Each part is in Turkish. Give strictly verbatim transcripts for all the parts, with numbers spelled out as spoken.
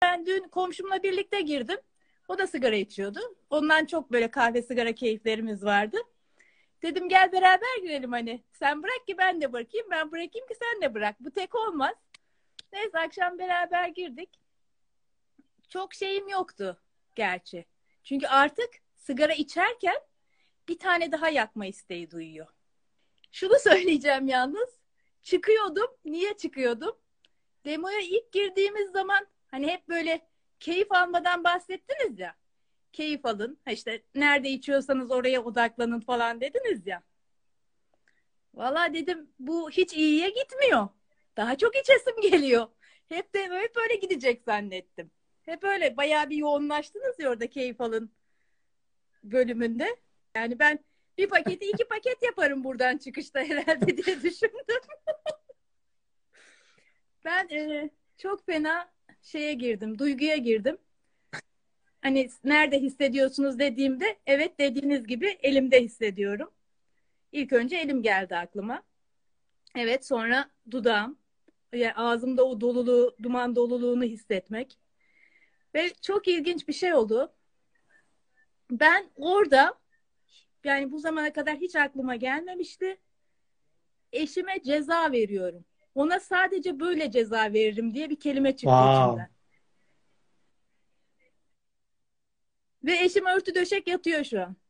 ben dün komşumla birlikte girdim. O da sigara içiyordu. Ondan çok böyle kahve sigara keyiflerimiz vardı. Dedim gel beraber girelim hani. Sen bırak ki ben de bırakayım. Ben bırakayım ki sen de bırak. Bu tek olmaz. Neyse akşam beraber girdik. Çok şeyim yoktu gerçi. Çünkü artık sigara içerken bir tane daha yakma isteği duyuyor. Şunu söyleyeceğim yalnız. Çıkıyordum. Niye çıkıyordum? Demoya ilk girdiğimiz zaman hani hep böyle keyif almadan bahsettiniz ya. Keyif alın. İşte nerede içiyorsanız oraya odaklanın falan dediniz ya. Valla dedim bu hiç iyiye gitmiyor. Daha çok içesim geliyor. Hep de hep böyle gidecek zannettim. Hep öyle bayağı bir yoğunlaştınız ya orada keyif alın bölümünde. Yani ben bir paketi iki paket yaparım buradan çıkışta herhalde diye düşündüm. Ben e, çok fena şeye girdim, duyguya girdim. Hani nerede hissediyorsunuz dediğimde evet dediğiniz gibi elimde hissediyorum. İlk önce elim geldi aklıma. Evet sonra dudağım. Yani ağzımda o doluluğu, duman doluluğunu hissetmek. Ve çok ilginç bir şey oldu. Ben orada yani bu zamana kadar hiç aklıma gelmemişti. Eşime ceza veriyorum. Ona sadece böyle ceza veririm diye bir kelime çıktı Wow. içimden. Ve eşim örtü döşek yatıyor şu an.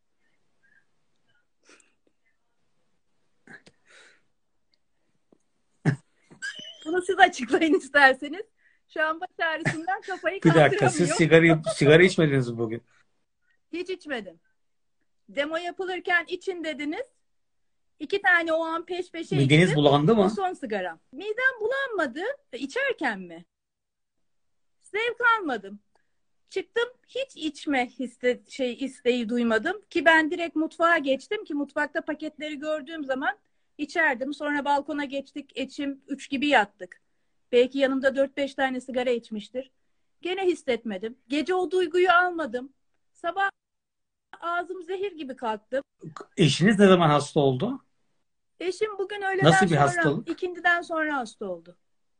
Bunu siz açıklayın isterseniz. Şu an baş ağrısından kafayı Bir dakika, siz kaldıramıyor. sigara, sigara içmediniz mi bugün? Hiç içmedim. Demo yapılırken için dediniz. İki tane o an peş peşe Mideniz içtim. bulandı O mı? son sigaram. Midem bulanmadı. İçerken mi? Zevk almadım. Çıktım hiç içme hisse, şey isteği duymadım ki ben direkt mutfağa geçtim ki mutfakta paketleri gördüğüm zaman içerdim. Sonra balkona geçtik. Eşim üç gibi yattık. Belki yanımda dört beş tane sigara içmiştir. Gene hissetmedim. Gece o duyguyu almadım. Sabah ağzım zehir gibi kalktım. Eşiniz ne zaman hasta oldu? Eşim bugün öğleden Nasıl bir sonra, hastalık? ikindiden sonra hasta oldu.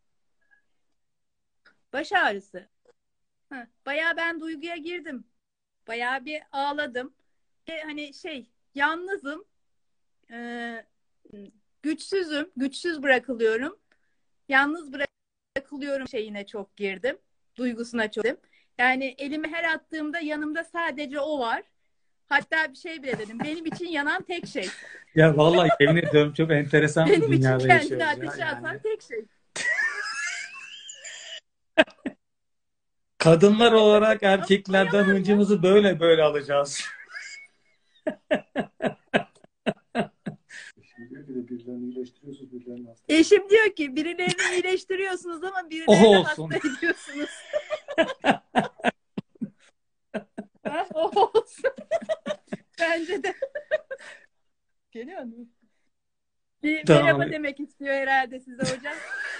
Baş ağrısı. Hı. Bayağı ben duyguya girdim. Bayağı bir ağladım. E, hani şey, yalnızım, e, güçsüzüm, güçsüz bırakılıyorum. Yalnız bırakılıyorum şeyine çok girdim. Duygusuna çok girdim. Yani elimi her attığımda yanımda sadece o var. Hatta bir şey bile dedim. Benim için yanan tek şey. Ya vallahi yemin ediyorum çok enteresan bir Benim için dünyada kendini yaşıyoruz ya ateşe atan yani. tek şey. Kadınlar olarak Ama erkeklerden yalan mı? hıncımızı böyle böyle alacağız. Şimdi diyor ki de birilerini iyileştiriyorsunuz, birilerini hasta ediyorsunuz. Eşim diyor ki birilerini iyileştiriyorsunuz ama O birilerini olsun. hasta ediyorsunuz. Ha, o olsun. Bence de. Geliyor mu? Bir Tamam. merhaba demek istiyor herhalde size hocam.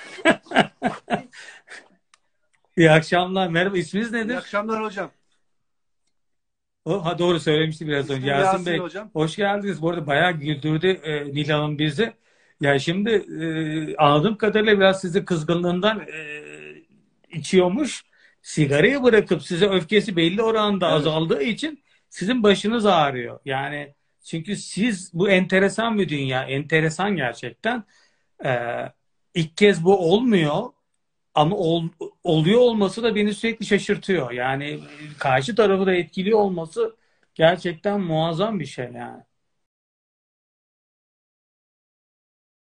İyi akşamlar. Merhaba. İsminiz İyi nedir? akşamlar hocam. O, ha, doğru söylemişti biraz önce. İsmim Yasin Yasin Bey, hocam. hoş geldiniz. Bu arada bayağı güldürdü e, Nil Hanım bizi. Ya şimdi e, anladığım kadarıyla biraz sizi kızgınlığından e, içiyormuş. Sigarayı bırakıp size öfkesi belli oranda Evet. azaldığı için sizin başınız ağrıyor. Yani çünkü siz bu enteresan bir dünya. Enteresan gerçekten. E, ilk kez bu olmuyor. Ama ol- oluyor olması da beni sürekli şaşırtıyor. Yani karşı tarafı da etkiliyor olması gerçekten muazzam bir şey yani.